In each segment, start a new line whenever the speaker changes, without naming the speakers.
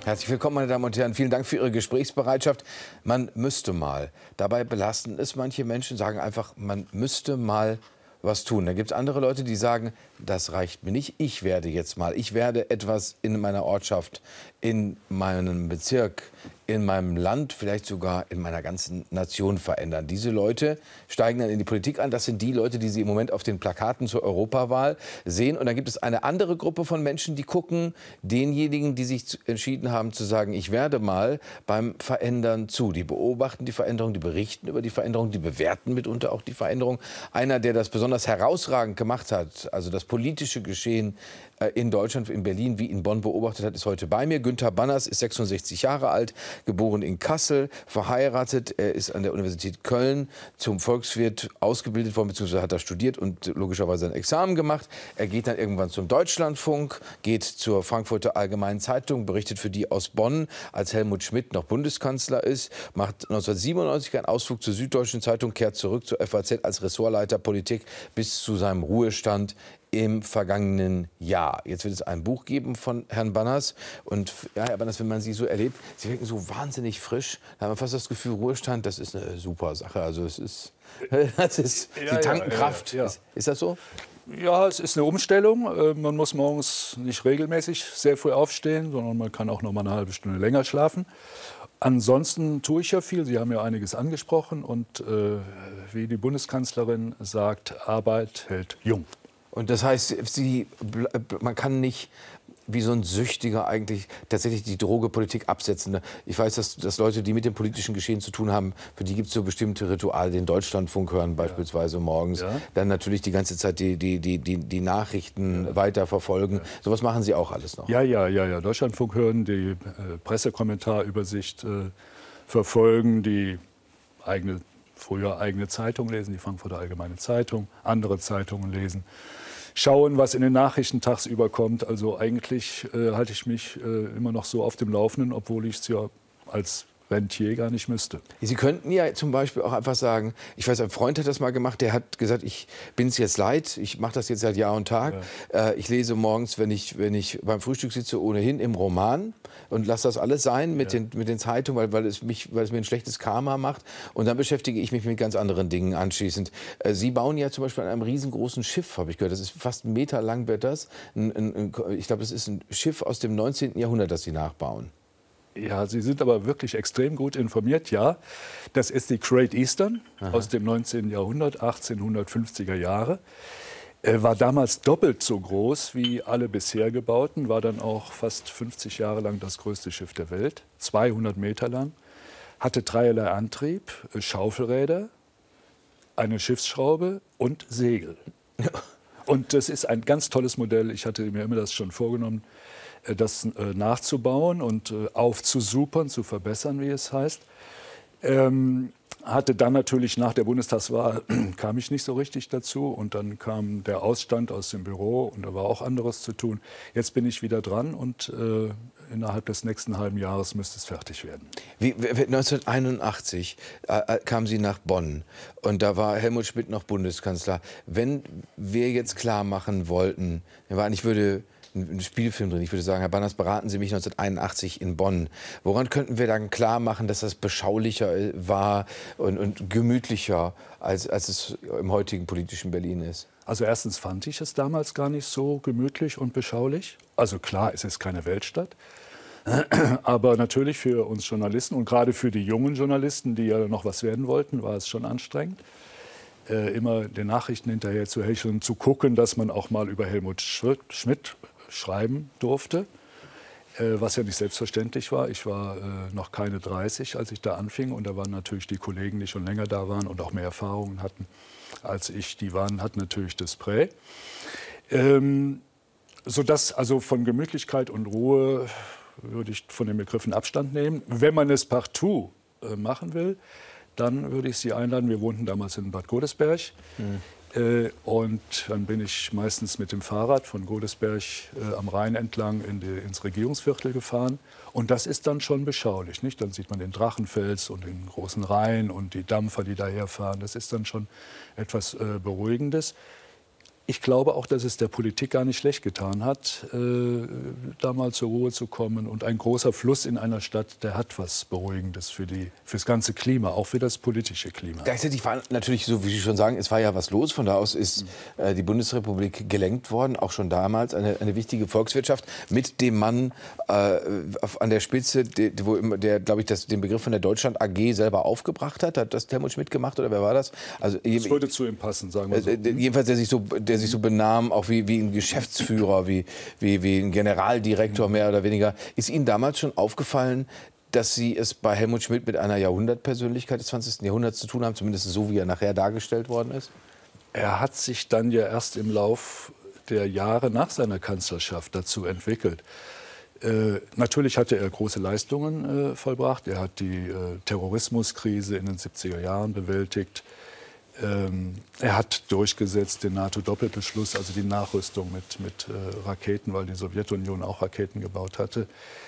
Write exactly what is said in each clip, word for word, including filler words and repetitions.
Herzlich willkommen, meine Damen und Herren. Vielen Dank für Ihre Gesprächsbereitschaft. Man müsste mal. Dabei belasten es manche Menschen, sagen einfach, man müsste mal was tun. Da gibt es andere Leute, die sagen, das reicht mir nicht. Ich werde jetzt mal. Ich werde etwas in meiner Ortschaft, in meinem Bezirk, in meinem Land, vielleicht sogar in meiner ganzen Nation verändern. Diese Leute steigen dann in die Politik ein. Das sind die Leute, die Sie im Moment auf den Plakaten zur Europawahl sehen. Und dann gibt es eine andere Gruppe von Menschen, die gucken denjenigen, die sich entschieden haben zu sagen, ich werde mal beim Verändern zu. Die beobachten die Veränderung, die berichten über die Veränderung, die bewerten mitunter auch die Veränderung. Einer, der das besonders herausragend gemacht hat, also das politische Geschehen in Deutschland, in Berlin wie in Bonn beobachtet hat, ist heute bei mir. Günter Banners ist sechsundsechzig Jahre alt, geboren in Kassel, verheiratet. Er ist an der Universität Köln zum Volkswirt ausgebildet worden, beziehungsweise hat er studiert und logischerweise ein Examen gemacht. Er geht dann irgendwann zum Deutschlandfunk, geht zur Frankfurter Allgemeinen Zeitung, berichtet für die aus Bonn, als Helmut Schmidt noch Bundeskanzler ist, macht neunzehnhundertsiebenundneunzig einen Ausflug zur Süddeutschen Zeitung, kehrt zurück zur F A Z als Ressortleiter Politik bis zu seinem Ruhestand im vergangenen Jahr. Jetzt wird es ein Buch geben von Herrn Banners. Und ja, Herr Banners, wenn man Sie so erlebt, Sie wirken so wahnsinnig frisch. Da hat man fast das Gefühl, Ruhestand, das ist eine super Sache. Also es ist, das ist
ja,
die Tankenkraft.
Ja, ja, ja.
Ist, ist das so?
Ja, es ist eine Umstellung. Man muss morgens nicht regelmäßig sehr früh aufstehen, sondern man kann auch noch mal eine halbe Stunde länger schlafen. Ansonsten tue ich ja viel. Sie haben ja einiges angesprochen. Und äh, wie die Bundeskanzlerin sagt, Arbeit hält jung.
Und das heißt, Sie, man kann nicht wie so ein Süchtiger eigentlich tatsächlich die Drogepolitik absetzen. Ich weiß, dass, dass Leute, die mit dem politischen Geschehen zu tun haben, für die gibt es so bestimmte Rituale, den Deutschlandfunk hören beispielsweise morgens, ja. Dann natürlich die ganze Zeit die, die, die, die, die Nachrichten ja. weiterverfolgen. Ja. Sowas machen Sie auch alles noch?
Ja, ja, ja, ja. Deutschlandfunk hören, die äh, Pressekommentarübersicht äh, verfolgen, die eigene, früher eigene Zeitung lesen, die Frankfurter Allgemeine Zeitung, andere Zeitungen lesen. Schauen, was in den Nachrichten tagsüber kommt. Also eigentlich äh, halte ich mich äh, immer noch so auf dem Laufenden, obwohl ich es ja als Rentier gar nicht müsste.
Sie könnten ja zum Beispiel auch einfach sagen, ich weiß, ein Freund hat das mal gemacht, der hat gesagt, ich bin es jetzt leid, ich mache das jetzt seit Jahr und Tag. Ja. Äh, ich lese morgens, wenn ich, wenn ich beim Frühstück sitze, ohnehin im Roman und lasse das alles sein mit, ja. den, mit den Zeitungen, weil, weil, es mich, weil es mir ein schlechtes Karma macht. Und dann beschäftige ich mich mit ganz anderen Dingen anschließend. Äh, Sie bauen ja zum Beispiel an einem riesengroßen Schiff, habe ich gehört. Das ist fast einen Meter lang, wird das. Ein, ein, ein, ich glaube, das ist ein Schiff aus dem neunzehnten Jahrhundert, das Sie nachbauen.
Ja, Sie sind aber wirklich extrem gut informiert. Ja, das ist die Great Eastern Aha. aus dem neunzehnten Jahrhundert, achtzehnhundertfünfziger Jahre. Äh, war damals doppelt so groß wie alle bisher gebauten, war dann auch fast fünfzig Jahre lang das größte Schiff der Welt, zweihundert Meter lang, hatte dreierlei Antrieb, äh, Schaufelräder, eine Schiffsschraube und Segel. Ja. Und das ist ein ganz tolles Modell. Ich hatte mir immer das schon vorgenommen, das äh, nachzubauen und äh, aufzusupern, zu verbessern, wie es heißt. Ähm, hatte dann natürlich nach der Bundestagswahl, kam ich nicht so richtig dazu. Und dann kam der Ausstand aus dem Büro und da war auch anderes zu tun. Jetzt bin ich wieder dran und äh, innerhalb des nächsten halben Jahres müsste es fertig werden.
Wie, neunzehnhunderteinundachtzig äh, kam Sie nach Bonn und da war Helmut Schmidt noch Bundeskanzler. Wenn wir jetzt klar machen wollten, ich würde ein Spielfilm drin. Ich würde sagen, Herr Banners, beraten Sie mich neunzehnhunderteinundachtzig in Bonn. Woran könnten wir dann klar machen, dass das beschaulicher war und, und gemütlicher, als, als es im heutigen politischen Berlin ist?
Also erstens fand ich es damals gar nicht so gemütlich und beschaulich. Also klar, es ist keine Weltstadt. Aber natürlich für uns Journalisten und gerade für die jungen Journalisten, die ja noch was werden wollten, war es schon anstrengend. Äh, immer den Nachrichten hinterher zu hecheln, zu gucken, dass man auch mal über Helmut Schmidt schreiben durfte, äh, was ja nicht selbstverständlich war. Ich war äh, noch keine dreißig, als ich da anfing. Und da waren natürlich die Kollegen, die schon länger da waren und auch mehr Erfahrungen hatten als ich. Die waren, hatten natürlich das Prä. Ähm, sodass also von Gemütlichkeit und Ruhe würde ich von den Begriffen Abstand nehmen. Wenn man es partout äh, machen will, dann würde ich Sie einladen. Wir wohnten damals in Bad Godesberg. Mhm. Äh, und dann bin ich meistens mit dem Fahrrad von Godesberg äh, am Rhein entlang in die, ins Regierungsviertel gefahren. Und das ist dann schon beschaulich, nicht? Dann sieht man den Drachenfels und den großen Rhein und die Dampfer, die daherfahren. Das ist dann schon etwas äh, Beruhigendes. ich glaube auch, dass es der Politik gar nicht schlecht getan hat, äh, da mal zur Ruhe zu kommen. Und ein großer Fluss in einer Stadt, der hat was Beruhigendes für die, fürs ganze Klima, auch für das politische Klima.
Gleichzeitig war natürlich, so wie Sie schon sagen, es war ja was los. Von da aus ist äh, die Bundesrepublik gelenkt worden, auch schon damals eine, eine wichtige Volkswirtschaft mit dem Mann äh, auf, an der Spitze, der, wo immer, der glaube ich, das, den Begriff von der Deutschland A G selber aufgebracht hat. Hat das Helmut Schmidt gemacht oder wer war das? Also,
das würde zu ihm passen, sagen wir so.
Äh, jedenfalls, der sich so, der sich so benahm, auch wie, wie ein Geschäftsführer, wie, wie, wie ein Generaldirektor mehr oder weniger. Ist Ihnen damals schon aufgefallen, dass Sie es bei Helmut Schmidt mit einer Jahrhundertpersönlichkeit des zwanzigsten Jahrhunderts zu tun haben, zumindest so, wie er nachher dargestellt worden ist?
Er hat sich dann ja erst im Lauf der Jahre nach seiner Kanzlerschaft dazu entwickelt. Äh, natürlich hatte er große Leistungen äh, vollbracht. Er hat die äh, Terrorismuskrise in den siebziger Jahren bewältigt. Ähm, er hat durchgesetzt den NATO-Doppelbeschluss, also die Nachrüstung mit, mit äh, Raketen, weil die Sowjetunion auch Raketen gebaut hatte.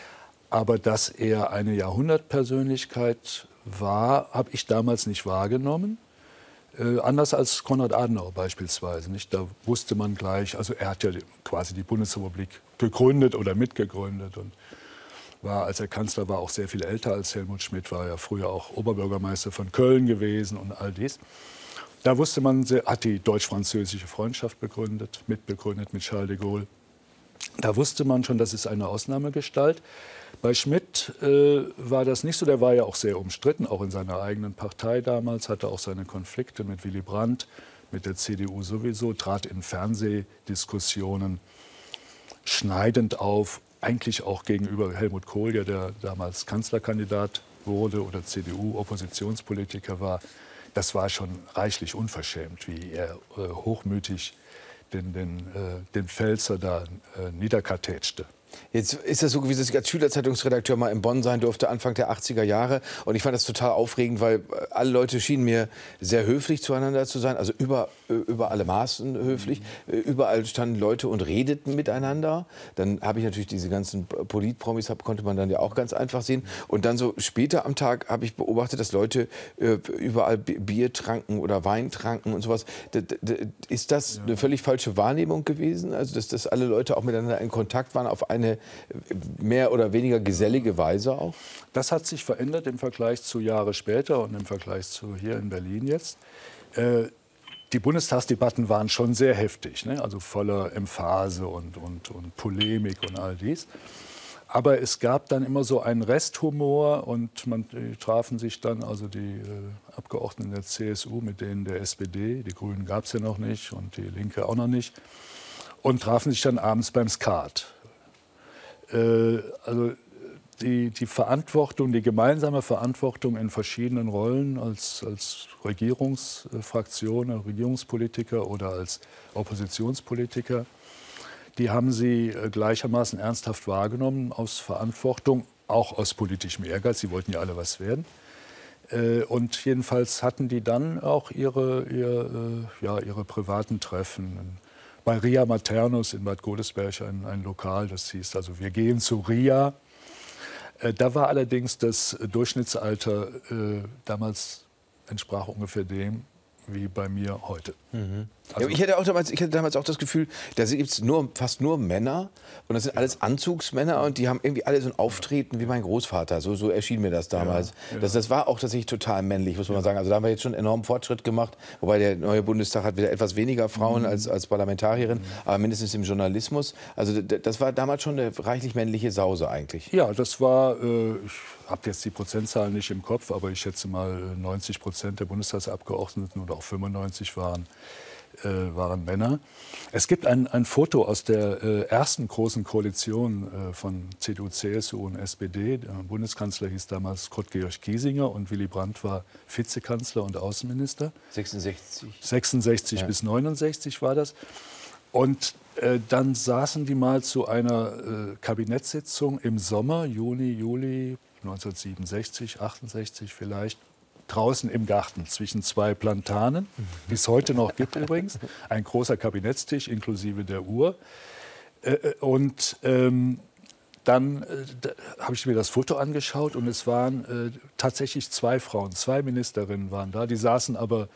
Aber dass er eine Jahrhundertpersönlichkeit war, habe ich damals nicht wahrgenommen. Äh, anders als Konrad Adenauer beispielsweise. Nicht? Da wusste man gleich, also er hat ja quasi die Bundesrepublik gegründet oder mitgegründet und war, als er Kanzler war, auch sehr viel älter als Helmut Schmidt, war ja früher auch Oberbürgermeister von Köln gewesen und all dies. Da wusste man, hat die deutsch-französische Freundschaft begründet, mitbegründet mit Charles de Gaulle. Da wusste man schon, das ist eine Ausnahmegestalt. Bei Schmidt äh, war das nicht so. Der war ja auch sehr umstritten, auch in seiner eigenen Partei damals, hatte auch seine Konflikte mit Willy Brandt, mit der C D U sowieso, trat in Fernsehdiskussionen schneidend auf, eigentlich auch gegenüber Helmut Kohl, ja, der damals Kanzlerkandidat wurde oder C D U-Oppositionspolitiker war. Das war schon reichlich unverschämt, wie er äh, hochmütig den, den, äh, den Pfälzer da äh, niederkartätschte.
Jetzt ist das so gewesen, dass ich als Schülerzeitungsredakteur mal in Bonn sein durfte, Anfang der achtziger Jahre. Und ich fand das total aufregend, weil alle Leute schienen mir sehr höflich zueinander zu sein. Also über, über alle Maßen höflich. Mhm. Überall standen Leute und redeten miteinander. Dann habe ich natürlich diese ganzen Politpromis, konnte man dann ja auch ganz einfach sehen. Und dann so später am Tag habe ich beobachtet, dass Leute überall Bier tranken oder Wein tranken und sowas. Ist das ja. eine völlig falsche Wahrnehmung gewesen? Also dass, dass alle Leute auch miteinander in Kontakt waren auf eine eine mehr oder weniger gesellige Weise auch?
Das hat sich verändert im Vergleich zu Jahre später und im Vergleich zu hier in Berlin jetzt. Äh, die Bundestagsdebatten waren schon sehr heftig, ne? Also voller Emphase und, und, und Polemik und all dies. Aber es gab dann immer so einen Resthumor und man die trafen sich dann, also die äh, Abgeordneten der C S U mit denen der S P D, die Grünen gab es ja noch nicht und die Linke auch noch nicht, und trafen sich dann abends beim Skat. Also die, die Verantwortung, die gemeinsame Verantwortung in verschiedenen Rollen als, als Regierungsfraktion, Regierungspolitiker oder als Oppositionspolitiker, die haben sie gleichermaßen ernsthaft wahrgenommen aus Verantwortung, auch aus politischem Ehrgeiz. Sie wollten ja alle was werden. Und jedenfalls hatten die dann auch ihre, ihre, ja, ihre privaten Treffen. Bei Ria Maternus in Bad Godesberg ein, ein Lokal, das hieß also, wir gehen zu Ria. Äh, da war allerdings das Durchschnittsalter äh, damals entsprach ungefähr dem wie bei mir heute.
Mhm. Also ja, ich, hatte auch damals, ich hatte damals auch das Gefühl, da gibt es nur, fast nur Männer und das sind alles Anzugsmänner und die haben irgendwie alle so ein Auftreten wie mein Großvater. So, so erschien mir das damals. Ja, ja. Das, das war auch tatsächlich total männlich, muss man ja. mal sagen. Also da haben wir jetzt schon enormen Fortschritt gemacht, wobei der neue Bundestag hat wieder etwas weniger Frauen mhm. als, als Parlamentarierin, mhm. aber mindestens im Journalismus. Also das war damals schon eine reichlich männliche Sause eigentlich.
Ja, das war, äh, ich habe jetzt die Prozentzahlen nicht im Kopf, aber ich schätze mal neunzig Prozent der Bundestagsabgeordneten oder auch fünfundneunzig waren Äh, waren Männer. Es gibt ein, ein Foto aus der äh, ersten großen Koalition äh, von C D U, C S U und S P D. Der Bundeskanzler hieß damals Kurt-Georg Kiesinger und Willy Brandt war Vizekanzler und Außenminister.
sechsundsechzig.
sechsundsechzig ja. bis neunundsechzig war das. Und äh, dann saßen die mal zu einer äh, Kabinettssitzung im Sommer, Juni, Juli neunzehnhundertsiebenundsechzig, achtundsechzig vielleicht, draußen im Garten zwischen zwei Plantanen, die es heute noch gibt übrigens. Ein großer Kabinettstisch inklusive der Uhr. Äh, und ähm, dann äh, da habe ich mir das Foto angeschaut und es waren äh, tatsächlich zwei Frauen, zwei Ministerinnen waren da. Die saßen aber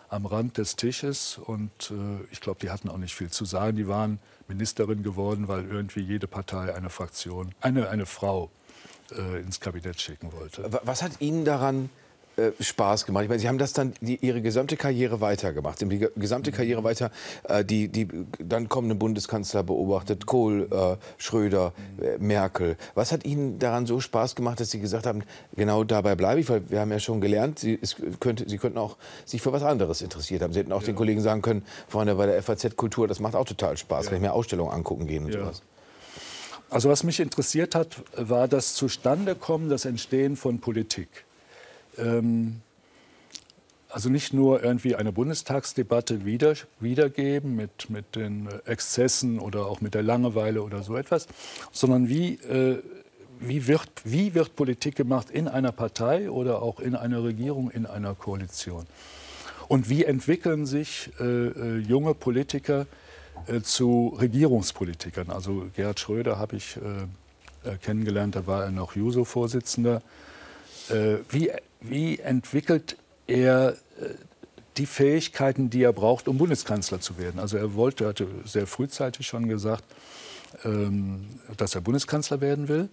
am Rand des Tisches. Und äh, ich glaube, die hatten auch nicht viel zu sagen. Die waren Ministerin geworden, weil irgendwie jede Partei eine Fraktion, eine, eine Frau äh, ins Kabinett schicken wollte.
Was hat Ihnen daran äh, Spaß gemacht? Ich meine, Sie haben das dann die, Ihre gesamte Karriere weitergemacht. Die gesamte Karriere weiter, äh, die, die dann kommenden Bundeskanzler beobachtet, Kohl, äh, Schröder, äh, Merkel. Was hat Ihnen daran so Spaß gemacht, dass Sie gesagt haben, genau dabei bleibe ich? Weil wir haben ja schon gelernt, Sie, es könnte, Sie könnten auch sich für was anderes interessiert haben. Sie hätten auch ja. den Kollegen sagen können, vorne bei der F A Z-Kultur, das macht auch total Spaß. Ja. Kann ich mir Ausstellungen angucken gehen und
ja.
sowas.
Also was mich interessiert hat, war das Zustandekommen, das Entstehen von Politik. Ähm, also nicht nur irgendwie eine Bundestagsdebatte wieder, wiedergeben mit, mit den Exzessen oder auch mit der Langeweile oder so etwas, sondern wie, äh, wie, wird, wie wird Politik gemacht in einer Partei oder auch in einer Regierung, in einer Koalition. Und wie entwickeln sich äh, äh, junge Politiker äh, zu Regierungspolitikern. Also Gerhard Schröder habe ich äh, kennengelernt, da war er noch Juso-Vorsitzender. Äh, wie, wie entwickelt er äh, die Fähigkeiten, die er braucht, um Bundeskanzler zu werden? Also er wollte, hatte sehr frühzeitig schon gesagt, ähm, dass er Bundeskanzler werden will.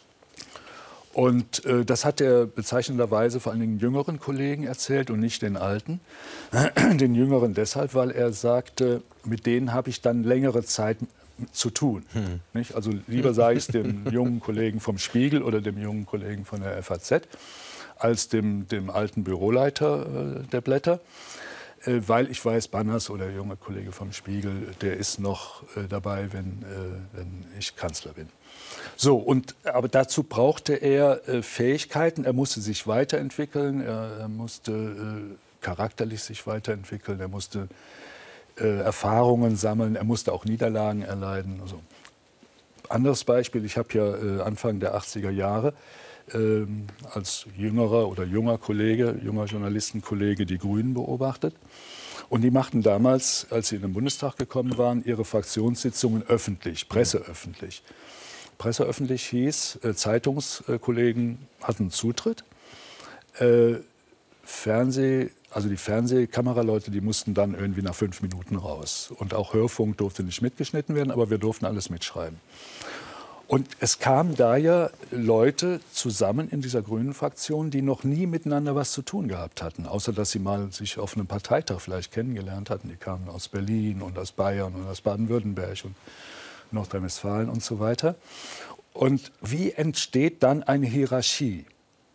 Und äh, das hat er bezeichnenderweise vor allen Dingen jüngeren Kollegen erzählt und nicht den alten. Den jüngeren deshalb, weil er sagte, mit denen habe ich dann längere Zeit zu tun. Hm. Nicht? Also lieber sage ich es dem jungen Kollegen vom Spiegel oder dem jungen Kollegen von der F A Z, als dem, dem alten Büroleiter äh, der Blätter. Äh, weil ich weiß, Banners oder der junge Kollege vom Spiegel, der ist noch äh, dabei, wenn, äh, wenn ich Kanzler bin. So, und, aber dazu brauchte er äh, Fähigkeiten, er musste sich weiterentwickeln, er, er musste äh, charakterlich sich weiterentwickeln, er musste äh, Erfahrungen sammeln, er musste auch Niederlagen erleiden. Also, anderes Beispiel, ich habe ja äh, Anfang der achtziger Jahre äh, als jüngerer oder junger Kollege, junger Journalistenkollege die Grünen beobachtet. Und die machten damals, als sie in den Bundestag gekommen waren, ihre Fraktionssitzungen öffentlich, presseöffentlich. Presseöffentlich hieß, äh, Zeitungskollegen hatten Zutritt. Äh, Fernseh, also die Fernsehkameraleute, die mussten dann irgendwie nach fünf Minuten raus. Und auch Hörfunk durfte nicht mitgeschnitten werden, aber wir durften alles mitschreiben. Und es kamen da ja Leute zusammen in dieser grünen Fraktion, die noch nie miteinander was zu tun gehabt hatten. Außer dass sie mal sich auf einem Parteitag vielleicht kennengelernt hatten. Die kamen aus Berlin und aus Bayern und aus Baden-Württemberg und Nordrhein-Westfalen und so weiter. Und wie entsteht dann eine Hierarchie?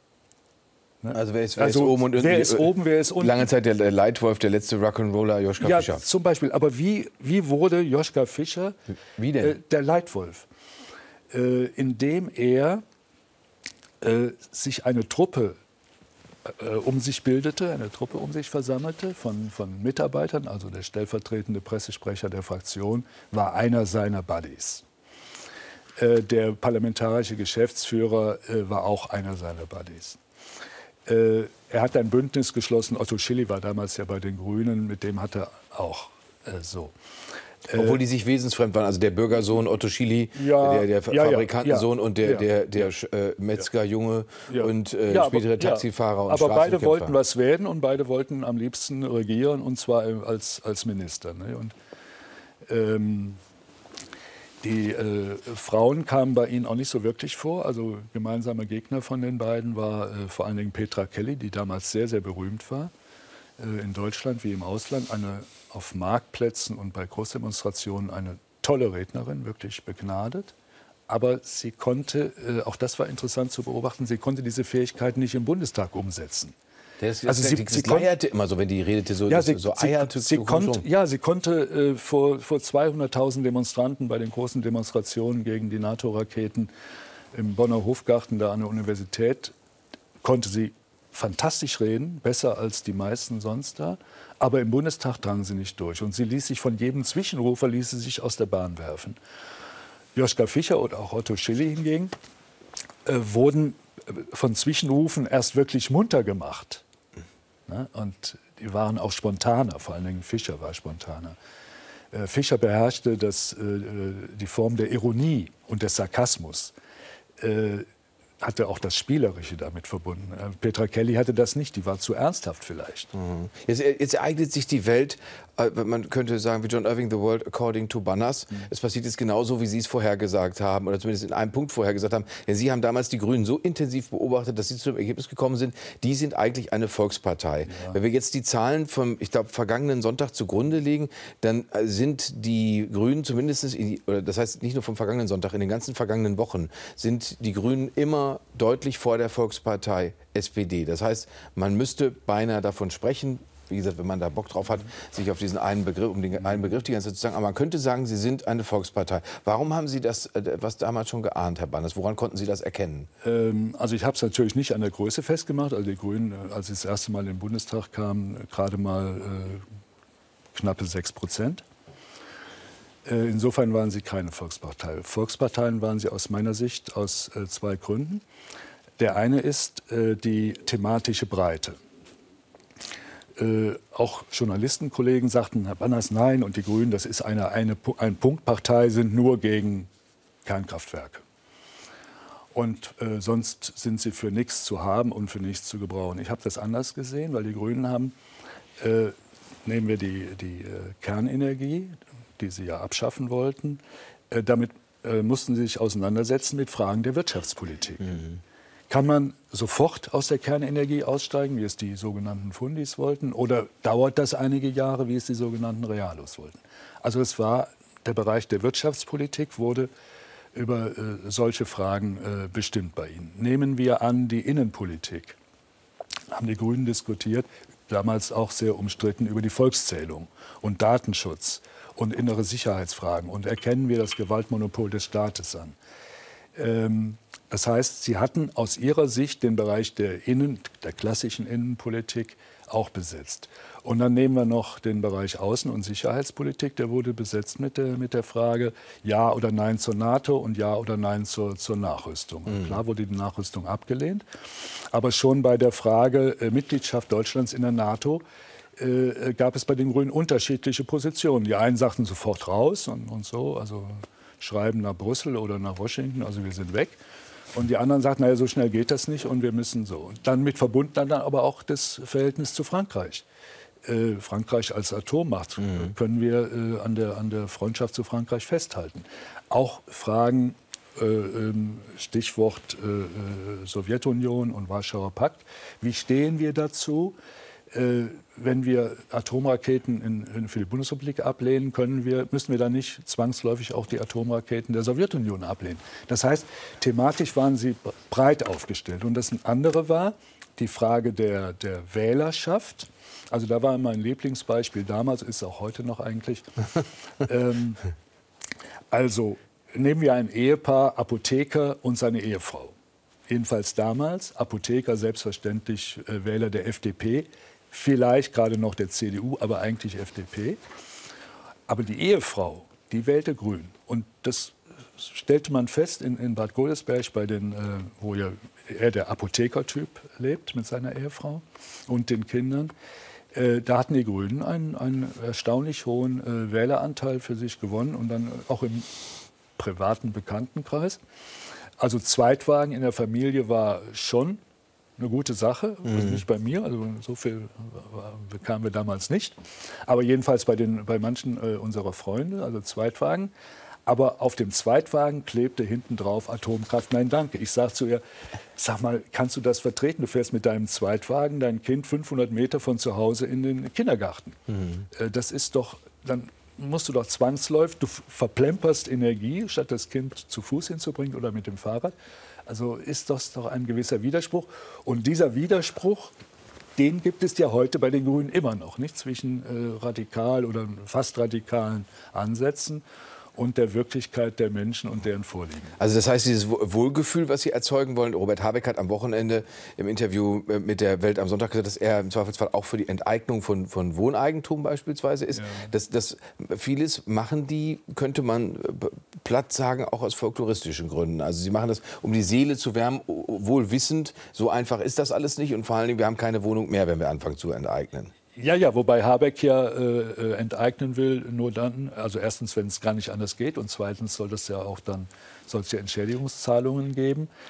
Ne?
Also wer ist, wer
also
ist oben und unten?
Wer ist oben, wer ist unten?
Lange Zeit der Leitwolf, der letzte Rock'n'Roller, Joschka
ja,
Fischer.
Ja, zum Beispiel. Aber wie, wie wurde Joschka Fischer
wie denn?
Äh, der Leitwolf? Äh, indem er äh, sich eine Truppe äh, um sich bildete, eine Truppe um sich versammelte von, von Mitarbeitern, also der stellvertretende Pressesprecher der Fraktion war einer seiner Buddies. Äh, der parlamentarische Geschäftsführer äh, war auch einer seiner Buddies. Äh, er hat ein Bündnis geschlossen, Otto Schily war damals ja bei den Grünen, mit dem hat er auch äh, so.
Obwohl die sich wesensfremd waren. Also der Bürgersohn Otto Schily,
ja,
der, der
ja,
Fabrikantensohn
ja,
und der,
ja,
der, der äh, Metzgerjunge
ja.
und äh,
ja,
spätere
aber,
Taxifahrer und
Aber beide
Straßenkämpfer.
wollten was werden und beide wollten am liebsten regieren, und zwar als, als Minister. Ne? Und, ähm, die äh, Frauen kamen bei ihnen auch nicht so wirklich vor. Also gemeinsamer Gegner von den beiden war äh, vor allen Dingen Petra Kelly, die damals sehr, sehr berühmt war. In Deutschland wie im Ausland, eine auf Marktplätzen und bei Großdemonstrationen eine tolle Rednerin, wirklich begnadet. Aber sie konnte, auch das war interessant zu beobachten, sie konnte diese Fähigkeiten nicht im Bundestag umsetzen.
Das, also sie, sie eierte immer so, wenn die redete, so,
ja, sie,
so
sie,
eierte.
Sie, sie konnt, ja, sie konnte äh, vor, vor zweihunderttausend Demonstranten bei den großen Demonstrationen gegen die NATO-Raketen im Bonner Hofgarten, da an der Universität, konnte sie fantastisch reden, besser als die meisten sonst da. Aber im Bundestag drang sie nicht durch. Und sie ließ sich von jedem Zwischenrufer ließ sie sich aus der Bahn werfen. Joschka Fischer und auch Otto Schily hingegen äh, wurden von Zwischenrufen erst wirklich munter gemacht. Ne? Und die waren auch spontaner, vor allen Dingen Fischer war spontaner. Äh, Fischer beherrschte das, äh, die Form der Ironie und des Sarkasmus. Äh, hatte auch das Spielerische damit verbunden. Äh, Petra Kelly hatte das nicht, die war zu ernsthaft vielleicht.
Mhm. Jetzt, jetzt ereignet sich die Welt, äh, man könnte sagen, wie John Irving, the world according to Banners. Mhm. Es passiert jetzt genauso, wie Sie es vorhergesagt haben, oder zumindest in einem Punkt vorhergesagt haben. Denn Sie haben damals die Grünen so intensiv beobachtet, dass Sie zu dem Ergebnis gekommen sind, die sind eigentlich eine Volkspartei. Ja. Wenn wir jetzt die Zahlen vom, ich glaube, vergangenen Sonntag zugrunde legen, dann sind die Grünen zumindest, in die, oder das heißt nicht nur vom vergangenen Sonntag, in den ganzen vergangenen Wochen, sind die Grünen immer deutlich vor der Volkspartei S P D. Das heißt, man müsste beinahe davon sprechen, wie gesagt, wenn man da Bock drauf hat, sich auf diesen einen Begriff, um den einen Begriff die ganze Zeit zu sagen, aber man könnte sagen, Sie sind eine Volkspartei. Warum haben Sie das was damals schon geahnt, Herr Banners? Woran konnten Sie das erkennen?
Ähm, also ich habe es natürlich nicht an der Größe festgemacht. Also die Grünen, als sie das erste Mal in den Bundestag kamen, gerade mal äh, knappe sechs Prozent. Insofern waren sie keine Volkspartei. Volksparteien waren sie aus meiner Sicht aus äh, zwei Gründen. Der eine ist äh, die thematische Breite. Äh, auch Journalistenkollegen sagten, Herr Banners, nein, und die Grünen, das ist eine, eine, eine Punktpartei, sind nur gegen Kernkraftwerke. Und äh, sonst sind sie für nichts zu haben und für nichts zu gebrauchen. Ich habe das anders gesehen, weil die Grünen haben, äh, nehmen wir die, die äh, Kernenergie, die sie ja abschaffen wollten, äh, damit äh, mussten sie sich auseinandersetzen mit Fragen der Wirtschaftspolitik. Mhm. Kann man sofort aus der Kernenergie aussteigen, wie es die sogenannten Fundis wollten, oder dauert das einige Jahre, wie es die sogenannten Realos wollten? Also es war, der Bereich der Wirtschaftspolitik wurde über äh, solche Fragen äh, bestimmt bei ihnen. Nehmen wir an, die Innenpolitik. Haben die Grünen diskutiert, damals auch sehr umstritten, über die Volkszählung und Datenschutz und innere Sicherheitsfragen. Und erkennen wir das Gewaltmonopol des Staates an. Ähm, das heißt, sie hatten aus ihrer Sicht den Bereich der, Innen, der klassischen Innenpolitik auch besetzt. Und dann nehmen wir noch den Bereich Außen- und Sicherheitspolitik. Der wurde besetzt mit der, mit der Frage Ja oder Nein zur NATO und Ja oder Nein zur, zur Nachrüstung. Mhm. Klar wurde die Nachrüstung abgelehnt. Aber schon bei der Frage äh, Mitgliedschaft Deutschlands in der NATO Äh, gab es bei den Grünen unterschiedliche Positionen. Die einen sagten sofort raus und, und so, also schreiben nach Brüssel oder nach Washington, also wir sind weg. Und die anderen sagten, naja, so schnell geht das nicht und wir müssen so. Und dann mit verbunden dann aber auch das Verhältnis zu Frankreich. Äh, Frankreich als Atommacht mhm. können wir äh, an, der, an der Freundschaft zu Frankreich festhalten. Auch Fragen, äh, Stichwort äh, Sowjetunion und Warschauer Pakt. Wie stehen wir dazu? Äh, wenn wir Atomraketen in, in, für die Bundesrepublik ablehnen, können wir, müssen wir dann nicht zwangsläufig auch die Atomraketen der Sowjetunion ablehnen. Das heißt, thematisch waren sie breit aufgestellt. Und das andere war die Frage der, der Wählerschaft. Also da war mein Lieblingsbeispiel damals, ist auch heute noch eigentlich. ähm, also nehmen wir ein Ehepaar, Apotheker und seine Ehefrau. Jedenfalls damals, Apotheker selbstverständlich äh, Wähler der F D P, vielleicht gerade noch der C D U, aber eigentlich F D P. Aber die Ehefrau, die wählte Grün. Und das stellte man fest in, in Bad Godesberg, bei den, äh, wo ja er der Apothekertyp lebt mit seiner Ehefrau und den Kindern. Äh, da hatten die Grünen einen, einen erstaunlich hohen äh, Wähleranteil für sich gewonnen und dann auch im privaten Bekanntenkreis. Also Zweitwagen in der Familie war schon eine gute Sache, also nicht bei mir, also so viel bekamen wir damals nicht, aber jedenfalls bei, den, bei manchen äh, unserer Freunde, also Zweitwagen. Aber auf dem Zweitwagen klebte hinten drauf Atomkraft, nein danke. Ich sage zu ihr, sag mal, kannst du das vertreten? Du fährst mit deinem Zweitwagen dein Kind fünfhundert Meter von zu Hause in den Kindergarten. Mhm. Äh, das ist doch, dann musst du doch zwangsläufig, du verplemperst Energie, statt das Kind zu Fuß hinzubringen oder mit dem Fahrrad. Also ist das doch ein gewisser Widerspruch. Und dieser Widerspruch, den gibt es ja heute bei den Grünen immer noch, nicht zwischen äh, radikal oder fast radikalen Ansätzen und der Wirklichkeit der Menschen und deren Vorlieben.
Also das heißt, dieses Wohlgefühl, was Sie erzeugen wollen, Robert Habeck hat am Wochenende im Interview mit der Welt am Sonntag gesagt, dass er im Zweifelsfall auch für die Enteignung von, von Wohneigentum beispielsweise ist. Ja. Das, das, vieles machen die, könnte man platt sagen, auch aus folkloristischen Gründen. Also sie machen das, um die Seele zu wärmen, wohl wissend, so einfach ist das alles nicht und vor allen Dingen, wir haben keine Wohnung mehr, wenn wir anfangen zu enteignen.
Ja, ja, wobei Habeck ja äh, enteignen will, nur dann, also erstens, wenn es gar nicht anders geht und zweitens soll es ja auch dann solche Entschädigungszahlungen geben.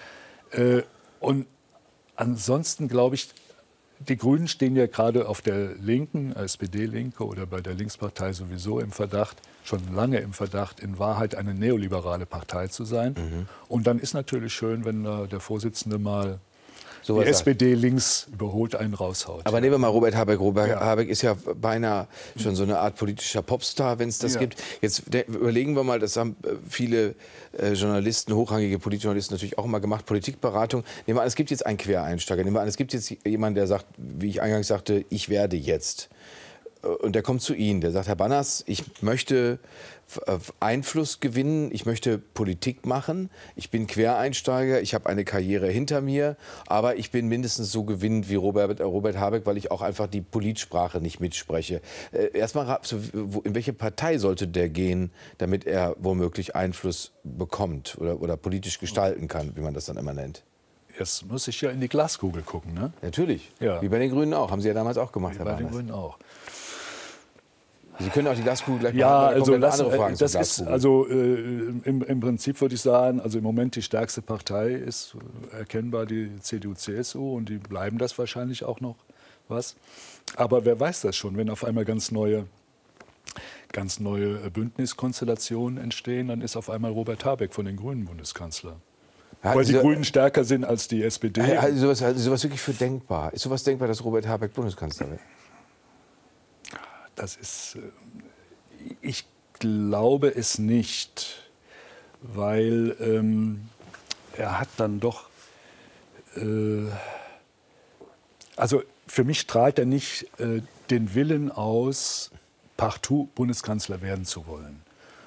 Äh, und ansonsten glaube ich, die Grünen stehen ja gerade auf der Linken, S P D-Linke oder bei der Linkspartei sowieso im Verdacht, schon lange im Verdacht, in Wahrheit eine neoliberale Partei zu sein. Mhm. Und dann ist natürlich schön, wenn äh, der Vorsitzende mal so die S P D sagt. Links überholt, einen raushaut.
Aber ja. Nehmen wir mal Robert Habeck. Robert ja. Habeck ist ja beinahe schon so eine Art politischer Popstar, wenn es das ja. gibt. Jetzt überlegen wir mal, das haben viele äh, Journalisten, hochrangige Politjournalisten natürlich auch immer gemacht, Politikberatung. Nehmen wir an, es gibt jetzt einen Quereinsteiger. Nehmen wir an, es gibt jetzt jemanden, der sagt, wie ich eingangs sagte, ich werde jetzt. Und der kommt zu Ihnen, der sagt, Herr Banners, ich möchte Einfluss gewinnen, ich möchte Politik machen, ich bin Quereinsteiger, ich habe eine Karriere hinter mir, aber ich bin mindestens so gewinnend wie Robert, Robert Habeck, weil ich auch einfach die Politsprache nicht mitspreche. Erstmal, in welche Partei sollte der gehen, damit er womöglich Einfluss bekommt oder, oder politisch gestalten kann, wie man das dann immer nennt?
Jetzt muss ich ja in die Glaskugel gucken, ne?
Natürlich, ja. Wie bei den Grünen auch, haben Sie ja damals auch gemacht,
wie
Herr
bei
Banners.
den Grünen auch.
Sie können auch die Glaskugel gleich
ja,
machen.
Also das, andere Fragen das ist also äh, im, im Prinzip würde ich sagen, also im Moment die stärkste Partei ist erkennbar die C D U C S U und die bleiben das wahrscheinlich auch noch was. Aber wer weiß das schon, wenn auf einmal ganz neue, ganz neue Bündniskonstellationen entstehen, dann ist auf einmal Robert Habeck von den Grünen Bundeskanzler. Weil die Grünen stärker sind als die S P D.
Also sowas, also sowas wirklich für denkbar. Ist sowas denkbar, dass Robert Habeck Bundeskanzler wird?
Das ist, ich glaube es nicht, weil ähm, er hat dann doch, äh, also für mich strahlt er nicht äh, den Willen aus, partout Bundeskanzler werden zu wollen.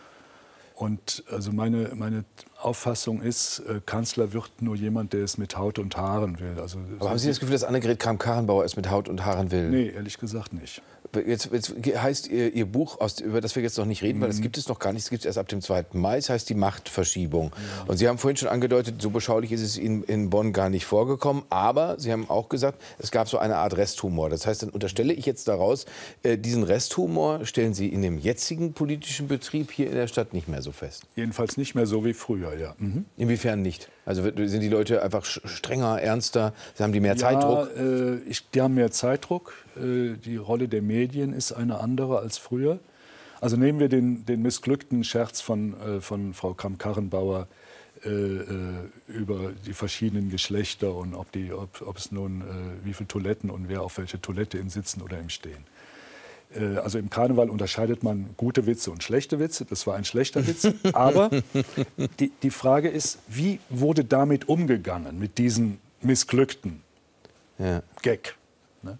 Und also meine, meine Auffassung ist, äh, Kanzler wird nur jemand, der es mit Haut und Haaren will. Also,
Aber haben Sie das Gefühl, dass Annegret Kramp-Karrenbauer es mit Haut und Haaren will?
Nee, ehrlich gesagt nicht.
Jetzt, jetzt heißt Ihr, Ihr Buch, aus, über das wir jetzt noch nicht reden, mhm. weil das gibt es noch gar nicht, es gibt es erst ab dem zweiten Mai, es heißt Die Machtverschiebung. Ja. Und Sie haben vorhin schon angedeutet, so beschaulich ist es Ihnen in Bonn gar nicht vorgekommen, aber Sie haben auch gesagt, es gab so eine Art Resthumor. Das heißt, dann unterstelle ich jetzt daraus, äh, diesen Resthumor stellen Sie in dem jetzigen politischen Betrieb hier in der Stadt nicht mehr so fest?
Jedenfalls nicht mehr so wie früher, ja. Mhm.
Inwiefern nicht? Also sind die Leute einfach strenger, ernster? Haben die mehr
ja,
Zeitdruck?
Äh, ich, die haben mehr Zeitdruck. Äh, die Rolle der Medien ist eine andere als früher. Also nehmen wir den, den missglückten Scherz von, äh, von Frau Kramp-Karrenbauer äh, äh, über die verschiedenen Geschlechter und ob, die, ob, ob es nun, äh, wie viele Toiletten und wer auf welche Toilette im Sitzen oder im Stehen. Also im Karneval unterscheidet man gute Witze und schlechte Witze. Das war ein schlechter Witz. Aber die, die Frage ist, wie wurde damit umgegangen, mit diesem missglückten ja. Gag? Ne?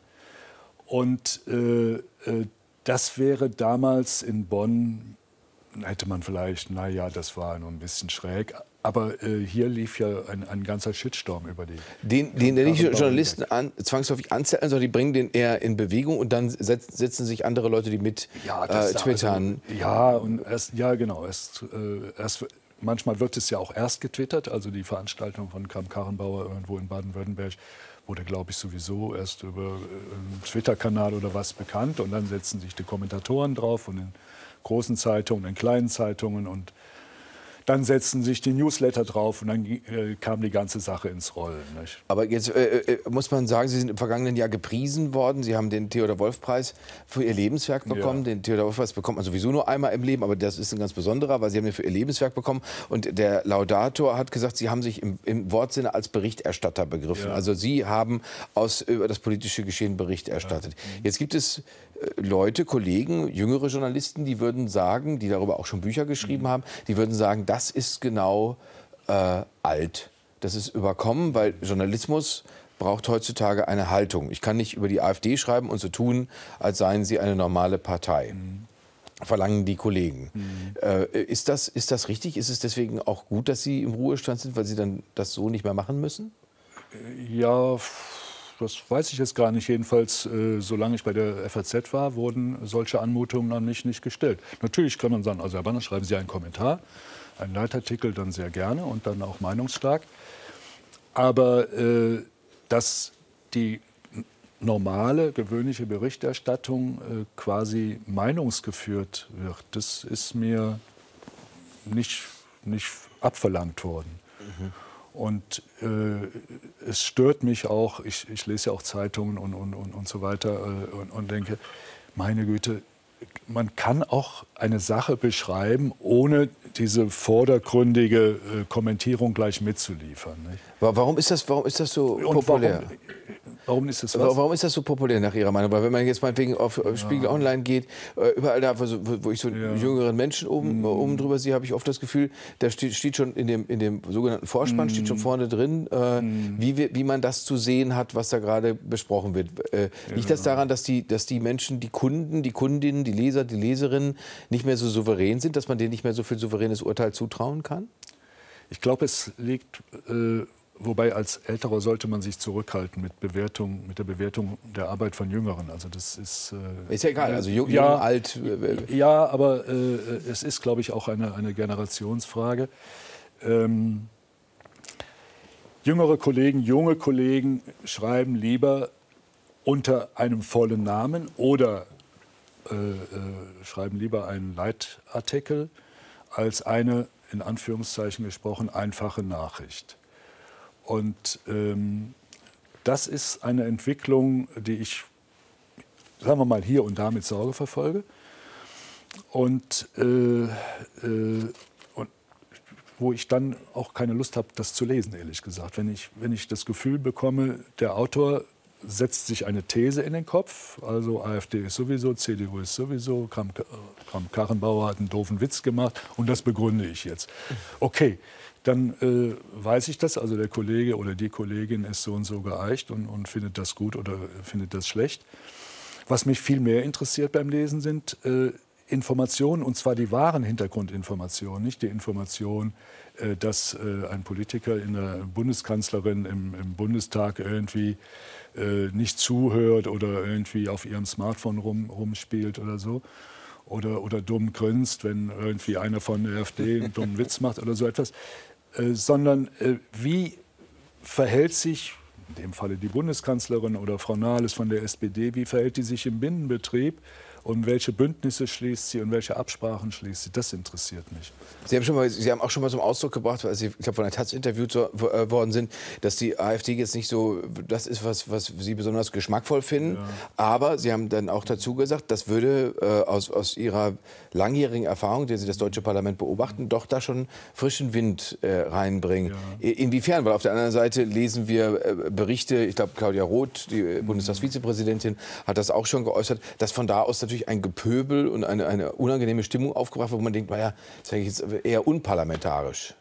Und äh, äh, das wäre damals in Bonn, hätte man vielleicht, naja, das war nur ein bisschen schräg. Aber äh, hier lief ja ein, ein ganzer Shitstorm über die...
Den, den der nicht Journalisten an, zwangsläufig anzetteln, sondern die bringen den eher in Bewegung und dann setz, setzen sich andere Leute, die mit
ja, das, äh, twittern. Also, ja, und erst, ja, genau. Erst, äh, erst, manchmal wird es ja auch erst getwittert. Also die Veranstaltung von Kramp-Karrenbauer irgendwo in Baden-Württemberg wurde, glaube ich, sowieso erst über äh, einen Twitter-Kanal oder was bekannt. Und dann setzen sich die Kommentatoren drauf von den großen Zeitungen, den kleinen Zeitungen und dann setzten sich die Newsletter drauf und dann äh, kam die ganze Sache ins Rollen. Nicht?
Aber jetzt äh, äh, muss man sagen, Sie sind im vergangenen Jahr gepriesen worden. Sie haben den Theodor-Wolf-Preis für Ihr Lebenswerk bekommen. Ja. Den Theodor-Wolf-Preis bekommt man sowieso nur einmal im Leben, aber das ist ein ganz besonderer, weil Sie haben den für Ihr Lebenswerk bekommen. Und der Laudator hat gesagt, Sie haben sich im, im Wortsinne als Berichterstatter begriffen. Ja. Also Sie haben aus, über das politische Geschehen Bericht erstattet. Ja. Jetzt gibt es Leute, Kollegen, jüngere Journalisten, die würden sagen, die darüber auch schon Bücher geschrieben mhm. haben, die würden sagen, das ist genau äh, alt. Das ist überkommen, weil Journalismus braucht heutzutage eine Haltung. Ich kann nicht über die AfD schreiben und so tun, als seien sie eine normale Partei. Mhm. Verlangen die Kollegen. Mhm. Äh, ist das, ist das richtig? Ist es deswegen auch gut, dass Sie im Ruhestand sind, weil Sie dann das so nicht mehr machen müssen?
Ja, das weiß ich jetzt gar nicht. Jedenfalls, äh, solange ich bei der F A Z war, wurden solche Anmutungen an mich nicht gestellt. Natürlich kann man sagen, also Herr Banners, schreiben Sie einen Kommentar, einen Leitartikel dann sehr gerne und dann auch meinungsstark. Aber äh, dass die normale, gewöhnliche Berichterstattung äh, quasi meinungsgeführt wird, das ist mir nicht, nicht abverlangt worden. Mhm. Und äh, es stört mich auch, ich, ich lese ja auch Zeitungen und, und, und, und so weiter äh, und, und denke, meine Güte, man kann auch eine Sache beschreiben, ohne diese vordergründige äh, Kommentierung gleich mitzuliefern. Nicht?
Warum ist das, warum ist das so
Und
populär?
Warum, warum ist das was?
Warum ist das so populär nach Ihrer Meinung? Weil wenn man jetzt meinetwegen auf ja. Spiegel Online geht, überall da, wo ich so ja. jüngeren Menschen oben, mm. oben drüber sehe, habe ich oft das Gefühl, da steht, steht schon in dem, in dem sogenannten Vorspann, mm. steht schon vorne drin, äh, mm. wie, wie man das zu sehen hat, was da gerade besprochen wird. Äh, ja. Liegt das daran, dass die, dass die Menschen, die Kunden, die Kundinnen, die Leser, die Leserinnen nicht mehr so souverän sind, dass man denen nicht mehr so viel souveränes Urteil zutrauen kann?
Ich glaube, es liegt... Äh, Wobei als Älterer sollte man sich zurückhalten mit, Bewertung, mit der Bewertung der Arbeit von Jüngeren. Also das ist, äh,
ist ja egal, also jung,
ja,
jung alt.
Äh, ja, aber äh, es ist, glaube ich, auch eine, eine Generationsfrage. Ähm, jüngere Kollegen, junge Kollegen schreiben lieber unter einem vollen Namen oder äh, äh, schreiben lieber einen Leitartikel als eine, in Anführungszeichen gesprochen, einfache Nachricht. Und ähm, das ist eine Entwicklung, die ich, sagen wir mal, hier und da mit Sorge verfolge. Und, äh, äh, und wo ich dann auch keine Lust habe, das zu lesen, ehrlich gesagt. Wenn ich, wenn ich das Gefühl bekomme, der Autor setzt sich eine These in den Kopf, also AfD ist sowieso, C D U ist sowieso, Kramp-Karrenbauer hat einen doofen Witz gemacht und das begründe ich jetzt. Okay. Dann äh, weiß ich das, also der Kollege oder die Kollegin ist so und so geeicht und, und findet das gut oder findet das schlecht. Was mich viel mehr interessiert beim Lesen sind äh, Informationen, und zwar die wahren Hintergrundinformationen, nicht die Information, äh, dass äh, ein Politiker in der Bundeskanzlerin im, im Bundestag irgendwie äh, nicht zuhört oder irgendwie auf ihrem Smartphone rum, rumspielt oder so. Oder, oder dumm grinst, wenn irgendwie einer von der AfD einen dummen Witz macht oder so etwas. Äh, sondern äh, wie verhält sich, in dem Falle die Bundeskanzlerin oder Frau Nahles von der S P D, wie verhält die sich im Binnenbetrieb und welche Bündnisse schließt sie und welche Absprachen schließt sie? Das interessiert mich.
Sie haben, schon mal, Sie haben auch schon mal zum Ausdruck gebracht, weil Sie, ich glaube, von der Taz interviewt so, äh, worden sind, dass die AfD jetzt nicht so das ist, was, was Sie besonders geschmackvoll finden. Ja. Aber Sie haben dann auch dazu gesagt, das würde äh, aus, aus Ihrer langjährigen Erfahrung, der Sie das deutsche Parlament beobachten, doch da schon frischen Wind äh, reinbringen. Ja. Inwiefern? Weil auf der anderen Seite lesen wir äh, Berichte, ich glaube, Claudia Roth, die mhm. Bundestagsvizepräsidentin, hat das auch schon geäußert, dass von da aus natürlich ein Gepöbel und eine, eine unangenehme Stimmung aufgebracht wird, wo man denkt, naja, das ist eigentlich jetzt eher unparlamentarisch,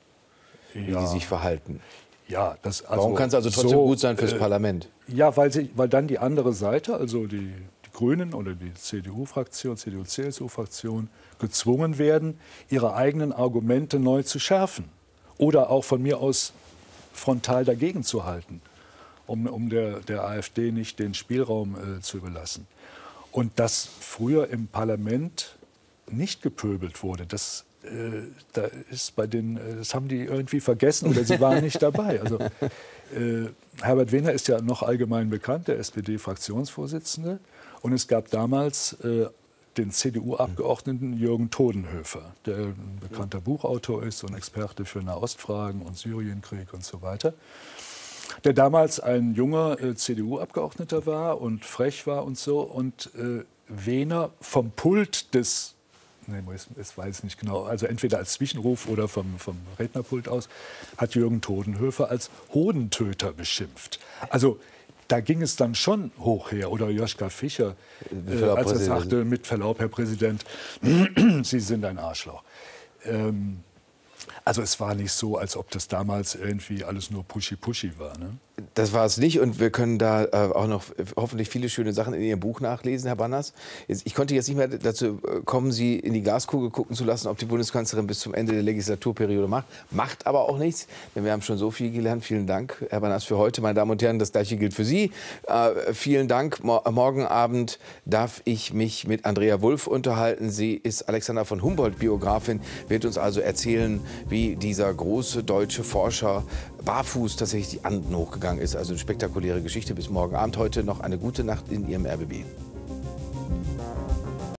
wie
ja.
die sich verhalten.
Ja, das, also
Warum kann es also trotzdem
so,
gut sein fürs
äh,
Parlament?
Ja, weil, sie, weil dann die andere Seite, also die, die Grünen oder die C D U-Fraktion, C D U-C S U-Fraktion, gezwungen werden, ihre eigenen Argumente neu zu schärfen. Oder auch von mir aus frontal dagegen zu halten, um, um der, der AfD nicht den Spielraum äh, zu überlassen. Und dass früher im Parlament nicht gepöbelt wurde, das, äh, da ist bei den, das haben die irgendwie vergessen oder sie waren nicht dabei. Also, äh, Herbert Wehner ist ja noch allgemein bekannt, der S P D-Fraktionsvorsitzende. Und es gab damals äh, den C D U-Abgeordneten Jürgen Todenhöfer, der ein bekannter Buchautor ist und Experte für Nahostfragen und Syrienkrieg und so weiter. Der damals ein junger äh, C D U-Abgeordneter war und frech war und so. Und äh, Wehner vom Pult des, nee, ich weiß nicht genau, also entweder als Zwischenruf oder vom, vom Rednerpult aus, hat Jürgen Todenhöfer als Hodentöter beschimpft. Also da ging es dann schon hoch her. Oder Joschka Fischer, äh, als er sagte, mit Verlaub, Herr Präsident, Sie sind ein Arschloch. Ähm, Also es war nicht so, als ob das damals irgendwie alles nur Puschi-Puschi war. Ne?
Das war es nicht und wir können da äh, auch noch hoffentlich viele schöne Sachen in Ihrem Buch nachlesen, Herr Banners. Ich konnte jetzt nicht mehr dazu kommen, Sie in die Glaskugel gucken zu lassen, ob die Bundeskanzlerin bis zum Ende der Legislaturperiode macht. Macht aber auch nichts, denn wir haben schon so viel gelernt. Vielen Dank, Herr Banners, für heute. Meine Damen und Herren, das Gleiche gilt für Sie. Äh, vielen Dank. Mo- morgen Abend darf ich mich mit Andrea Wulff unterhalten. Sie ist Alexander von Humboldt-Biografin, wird uns also erzählen, wie dieser große deutsche Forscher barfuß tatsächlich die Anden hochgegangen ist. Also eine spektakuläre Geschichte. Bis morgen Abend. Heute noch eine gute Nacht in Ihrem R B B.